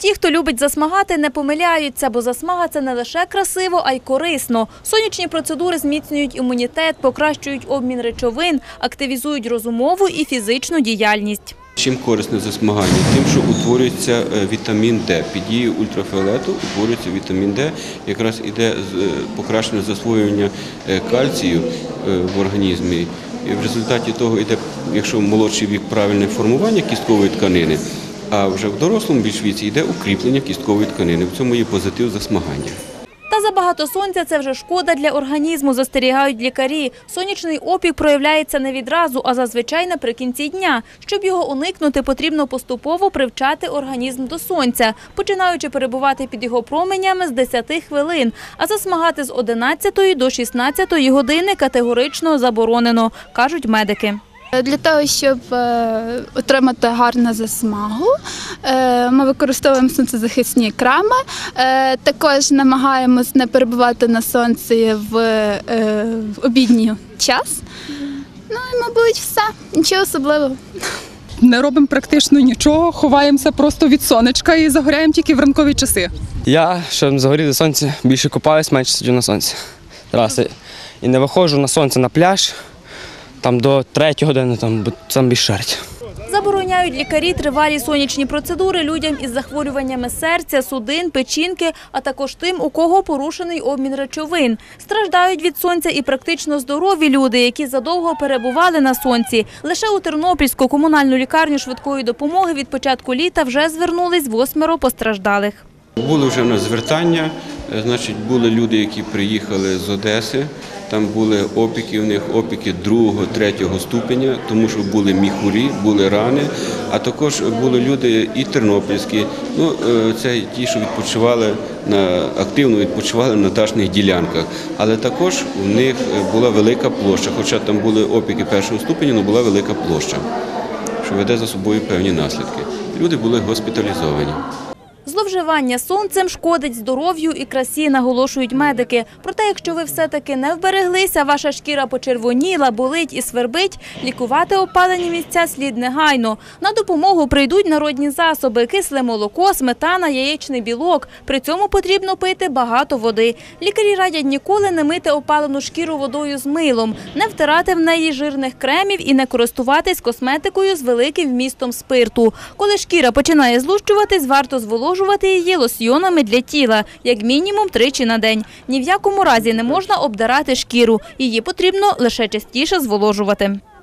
Ті, хто любить засмагати, не помиляються, бо засмага – це не лише красиво, а й корисно. Сонячні процедури зміцнюють імунітет, покращують обмін речовин, активізують розумову і фізичну діяльність. Чим корисне засмагання? Тим, що утворюється вітамін Д. Під дією ультрафіолету утворюється вітамін Д, якраз іде покращення засвоювання кальцію в організмі. І в результаті того йде, якщо в молодший вік, правильне формування кісткової тканини, а вже в дорослому більш віці йде укріплення кісткової тканини. В цьому є позитив засмагання. Та забагато сонця – це вже шкода для організму, застерігають лікарі. Сонячний опік проявляється не відразу, а зазвичай наприкінці дня. Щоб його уникнути, потрібно поступово привчати організм до сонця, починаючи перебувати під його променями з 10 хвилин. А засмагати з 11 до 16 години категорично заборонено, кажуть медики. Для того, щоб отримати гарну засмагу, ми використовуємо сонцезахисні креми. Також намагаємось не перебувати на сонці в обідній час. Ну і, мабуть, все. Нічого особливого. Не робимо практично нічого, ховаємося просто від сонечка і загоряємо тільки в ранкові часи. Я, щоб загоріти сонце, більше купаюсь, менше сиджу на сонці. І не виходжу на сонце на пляж. Там до 3 години там більш шарить. Забороняють лікарі тривалі сонячні процедури людям із захворюваннями серця, судин, печінки, а також тим, у кого порушений обмін речовин. Страждають від сонця і практично здорові люди, які задовго перебували на сонці. Лише у Тернопільську комунальну лікарню швидкої допомоги від початку літа вже звернулись 8 постраждалих. Були вже в нас звертання, були люди, які приїхали з Одеси. Там були опіки, у них опіки 2-3 ступеня, тому що були міхурі, були рани, а також були люди і тернопільські, це ті, що активно відпочивали на дачних ділянках. Але також у них була велика площа, хоча там були опіки 1 ступеня, але була велика площа, що веде за собою певні наслідки. Люди були госпіталізовані. Зловживання сонцем шкодить здоров'ю і красі, наголошують медики. Проте, якщо ви все-таки не вбереглися, ваша шкіра почервоніла, болить і свербить, лікувати опалені місця слід негайно. На допомогу прийдуть народні засоби – кисле молоко, сметана, яєчний білок. При цьому потрібно пити багато води. Лікарі радять ніколи не мити опалену шкіру водою з милом, не втирати в неї жирних кремів і не користуватись косметикою з великим вмістом спирту. Коли шкіра починає злущуватись, варто зволожувати її лосьйонами для тіла, як мінімум 3 на день. Ні в якому разі не можна обдирати шкіру, її потрібно лише частіше зволожувати.